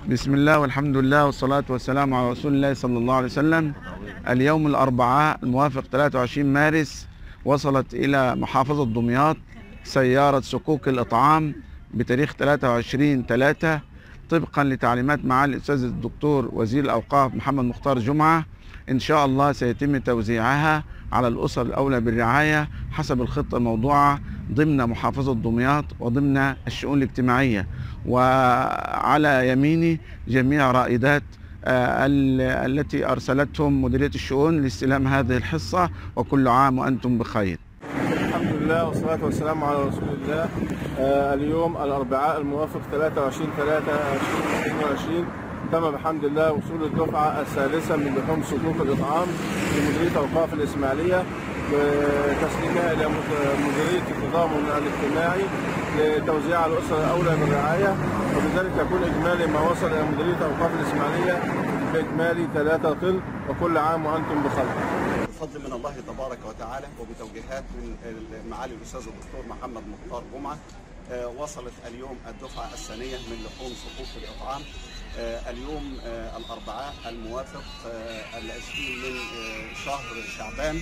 بسم الله والحمد لله والصلاة والسلام على رسول الله صلى الله عليه وسلم. اليوم الأربعاء الموافق 23 مارس وصلت إلى محافظة دمياط سيارة صكوك الإطعام بتاريخ 23/3 طبقا لتعليمات معالي الأستاذ الدكتور وزير الأوقاف محمد مختار جمعة. إن شاء الله سيتم توزيعها على الأسر الأولى بالرعاية حسب الخطة الموضوعة ضمن محافظة دمياط وضمن الشؤون الاجتماعية. وعلى يميني جميع رائدات التي أرسلتهم مديرية الشؤون لاستلام هذه الحصة، وكل عام وأنتم بخير. الحمد لله والصلاة والسلام على رسول الله. اليوم الأربعاء الموافق 23/3/2022 تم بحمد الله وصول الدفعة الثالثة من لحوم صكوك الإطعام لمديرية أوقاف الإسماعيلية وتسليمها إلى مديرية التضامن الاجتماعي لتوزيع على الأسر الأولى بالرعاية، وبذلك يكون إجمالي ما وصل إلى مديرية أوقاف الإسماعيلية بإجمالي 3 طن، وكل عام وأنتم بخير. بفضل من الله تبارك وتعالى وبتوجيهات من معالي الأستاذ الدكتور محمد مختار جمعة وصلت اليوم الدفعة الثانية من لحوم صكوك الإطعام. اليوم الأربعاء الموافق 20 من شهر شعبان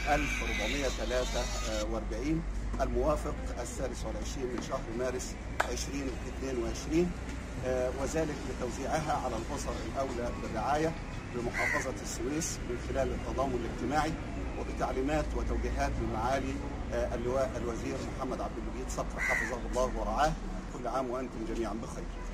1443 الموافق 23 من شهر مارس 2022، وذلك لتوزيعها على الأسر الأولى بالرعاية بمحافظة السويس من خلال التضامن الاجتماعي وبتعليمات وتوجيهات من معالي اللواء الوزير محمد عبد المجيد صقر حفظه الله ورعاه. كل عام وأنتم جميعا بخير.